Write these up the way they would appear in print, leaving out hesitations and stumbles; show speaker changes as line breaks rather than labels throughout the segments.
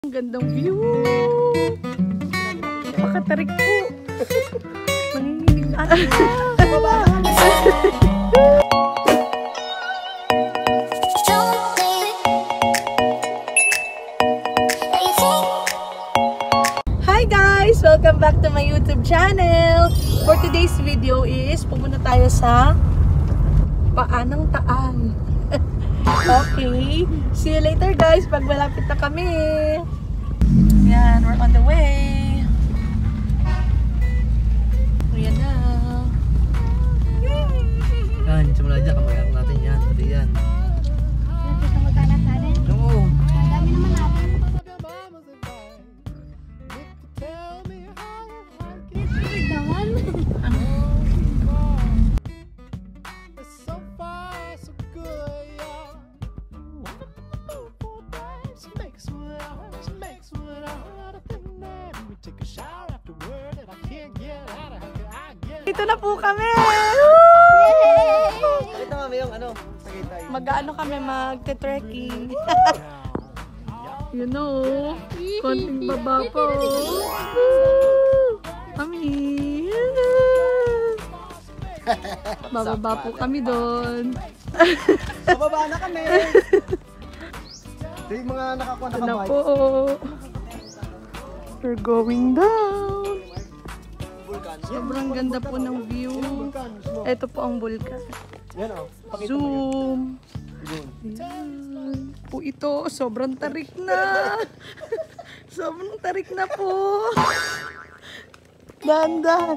Ang gandang view. Napakatarik po. Nanginginig na. Hi guys! Welcome back to my YouTube channel. For today's video is pupunta tayo sa Paanang Taang. Okay. See you later guys pag malapit na kami. Yan, we're on the way. Ayan na.
Yan, simula dyan, kamayak natin yan. Pati yan.
Nakita mo kalat natin?
Oo.
Ang dami naman natin. Liquid naman.
Dito na po kami.
Ito mami yung ano, Tagaytay.
Mag-ano kami, magte-trekking. You know, konting baba po. Kami. Bababa po kami doon.
Bababa na kami. Ito yung mga nakakuha
Ito na
nakabike.
po. We're going down. Sobrang ganda po ng view. Ito po ang bulkan.
Yan o.
Zoom. Yan. Po ito, sobrang tarik na. Sobrang tarik na po. Dahan-dahan.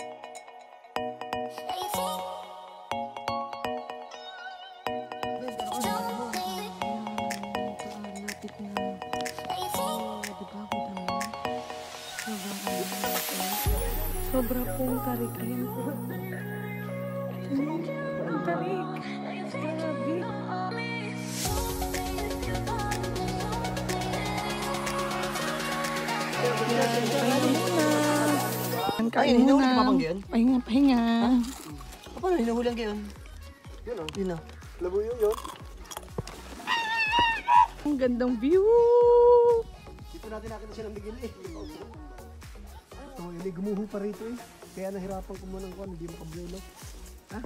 Sobra pong tarik. Ayan po. Ang tarik. Grabe.
Ay, hinuhuli ka pa bang gayon?
Pahinga, pahinga.
Paano hinuhulang gayon? Yun o. Yun o. Labuyo yun.
Ang gandang view.
Dito natin nakita siya ng bigil eh. Ito, hindi gumuho pa rito eh. Kaya nahirapan ko muna ng kuwan, hindi makabuelo. Ha?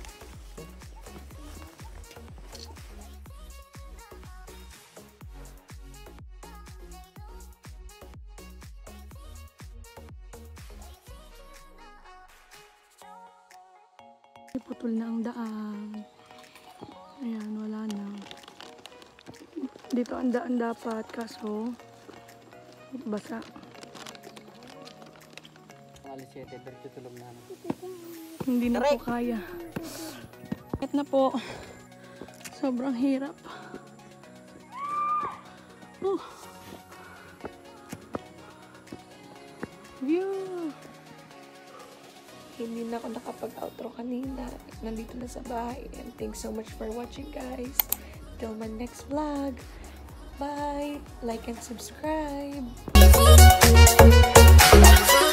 Putol na ang daan. Ayan, wala na. Dito ang daan dapat, kaso basa.
Alis 7, dito tulong na.
Hindi na po kaya. Kahit na po. Sobrang hirap. View. Hindi na ako nakapag-outro kanina. Nandito na sa bahay. And thanks so much for watching guys. Till my next vlog. Bye! Like and subscribe!